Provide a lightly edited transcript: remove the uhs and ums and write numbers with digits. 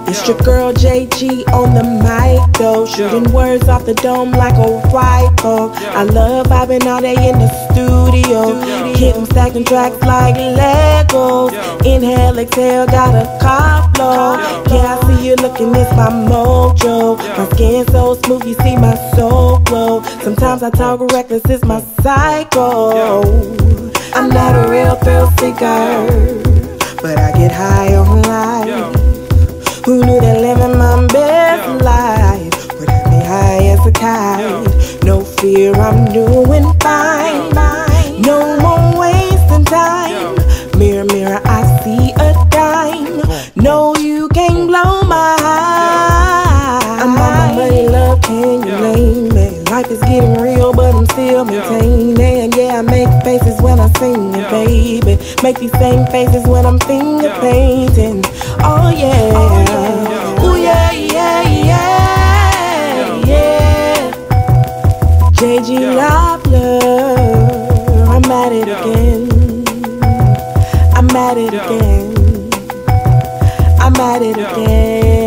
It's your girl JG on the mic though, shooting words off the dome like a rifle. I love vibing all day in the studio, hitting stacking tracks like Legos. Inhale, exhale, got a car flow. Yeah, I see you looking, it's my mojo. My skin so smooth, you see my soul glow. Sometimes I talk reckless, it's my cycle. I'm not a real thrill seeker, but I get high on life. Who knew that living my best life would have me high as a kite? No fear, I'm doing fine. No more wasting time. Mirror, mirror, I see a dime. No, you can't blow my high. I'm on my money, love, can you name it? Life is getting real, but I'm still maintaining. Yeah, I make faces when I sing it, baby. Make these same faces when I'm finger painting. Oh yeah, ooh yeah, yeah, yeah, yeah. JG LaFleur, I'm at it again. I'm at it again. I'm at it again.